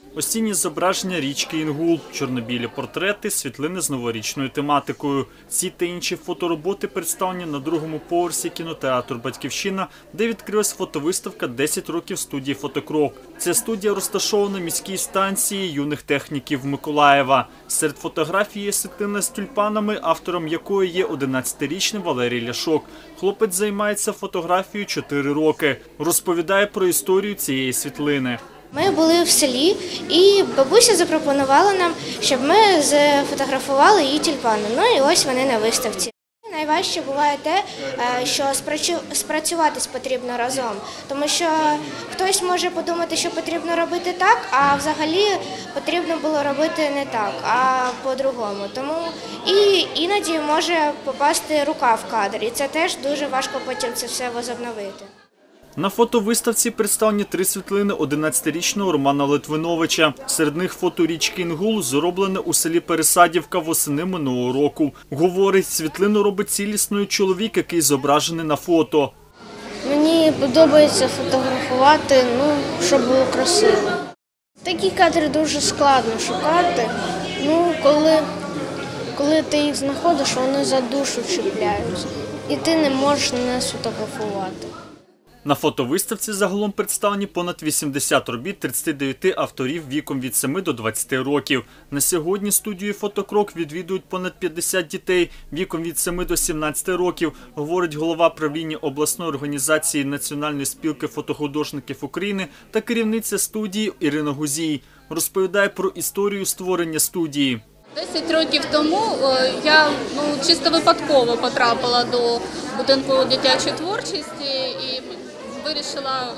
Осінні зображення річки Інгул, чорно-білі портрети, світлини з новорічною тематикою. Ці та інші фотороботи представлені на другому поверсі кінотеатру «Батьківщина», де відкрилась фотовиставка «10 років студії «Фотокрок». Ця студія розташована на міській станції юних техніків Миколаєва. Серед фотографій є світлина з тюльпанами, автором якої є 11-річний Валерій Ляшок. Хлопець займається фотографією 4 роки. Розповідає про історію цієї світлини. Ми були в селі, і бабуся запропонувала нам, щоб ми сфотографували її тюльпани. Ну і ось вони на виставці. Найважче буває те, що спрацюватись потрібно разом, тому що хтось може подумати, що потрібно робити так, а взагалі потрібно було робити не так, а по-другому. Тому і іноді може попасти рука в кадр, і це теж дуже важко потім це все возобновити. На фотовиставці представлені 3 світлини 11-річного Романа Литвиновича. Серед них фото річки Інгул, зроблене у селі Пересадівка восени минулого року. Говорить, світлину робить цілісною чоловік, який зображений на фото. Мені подобається фотографувати, щоб було красиво. Такі кадри дуже складно шукати. Коли ти їх знаходиш, вони за душу чіпляються. І ти не можеш не сфотографувати. На фотовиставці загалом представлені понад 80 робіт 39 авторів віком від 7 до 20 років. На сьогодні студію «Фотокрок» відвідують понад 50 дітей віком від 7 до 17 років, говорить голова правління обласної організації Національної спілки фотохудожників України та керівниця студії Ірина Гузій. Розповідає про історію створення студії. 10 років тому я чисто випадково потрапила до будинку дитячої творчості і вирішила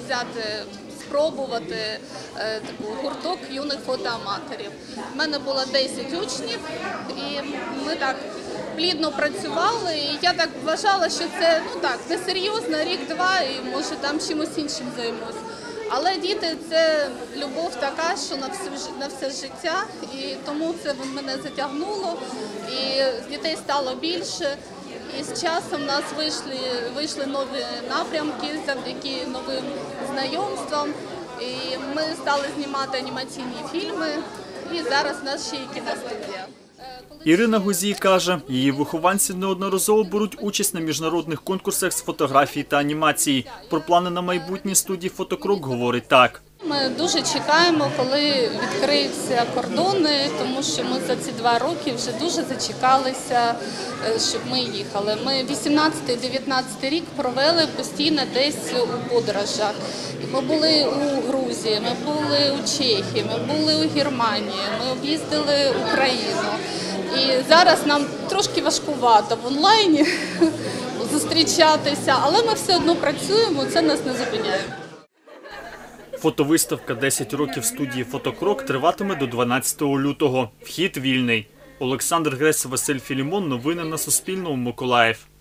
спробувати гурток юних фотоаматорів. У мене було 10 учнів, і ми так плідно працювали. І я так вважала, що це несерйозно, рік-два, і може там чимось іншим займусь. Але діти – це любов така, що на все життя, і тому це мене затягнуло, і дітей стало більше. І з часом в нас вийшли нові напрямки завдяки новим знайомствам. І ми стали знімати анімаційні фільми, і зараз в нас ще й кіностудія. Ірина Гузій каже, її вихованці неодноразово беруть участь на міжнародних конкурсах з фотографії та анімації. Про плани на майбутнє студії «Фотокрок» говорить так. Ми дуже чекаємо, коли відкриються кордони, тому що ми за ці 2 роки вже дуже зачекалися, щоб ми їхали. Ми 18-19 рік провели постійно десь у подорожах. Ми були у Грузії, ми були у Чехії, ми були у Германії, ми об'їздили Україну. І зараз нам трошки важкувато в онлайні зустрічатися, але ми все одно працюємо, це нас не зупиняє. Фотовиставка «10 років студії «Фотокрок» триватиме до 12 лютого. Вхід вільний. Олександр Гресь, Василь Філімон. Новини на Суспільному. Миколаїв.